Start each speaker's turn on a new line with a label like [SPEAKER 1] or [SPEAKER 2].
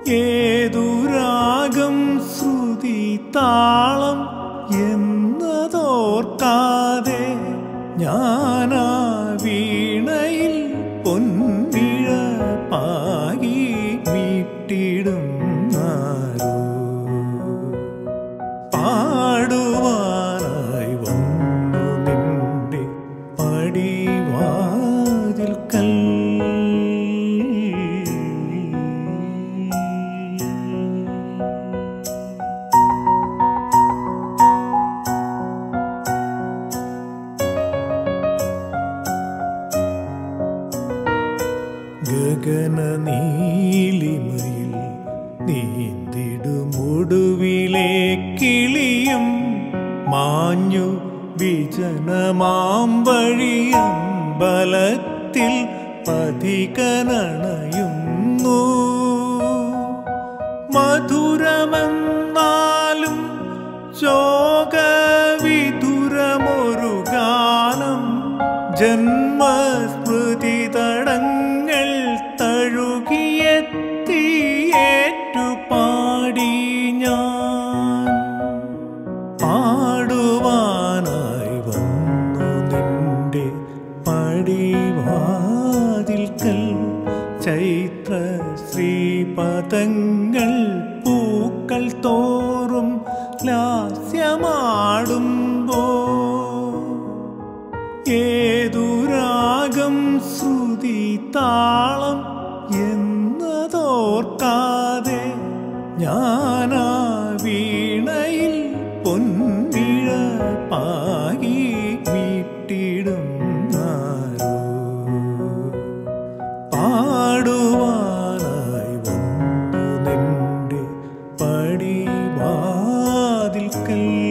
[SPEAKER 1] ഏതു രാഗം ശ്രുതി താളം എന്നതോർക്കാതെ ഞാനാ വീണയിൽ പൊന്നിഴ പാകി മീട്ടിടും ആരോ പാടുവാനായി വന്നു നിന്റെ പടിവാതിൽക്കൽ. ഗഗന നീലിമയിൽ നീന്തിടുമൊടുവിലെ കിളിയും മാഞ്ഞു വിജനമാം വഴിയമ്പലത്തിൽ പഥികനണയുന്നു. മധുരമെന്നാലും ശോകവിധുരമൊരു ഗാനം ജന്മസ്മൃതി തടങ്ങൾ തഴുകിയെത്തിയേറ്റുപാടി ഞാൻ. പാടുവാനായി വന്നു നിന്റെ പടിവാതിൽക്കൽ ചൈത്ര ശ്രീപദങ്ങൾ പൂക്കൾ തോറും ലാസ്യമാടുമ്പോ ഏതു രാഗം ശ്രുതി താളം എന്നതോർക്കാതെ ഞാനാ വീണയിൽ പൊന്നിഴ പാകി മീട്ടിടും ആരോ പാടുവാനായി വന്നു നിന്റെ പടിവാതിൽക്കൽ.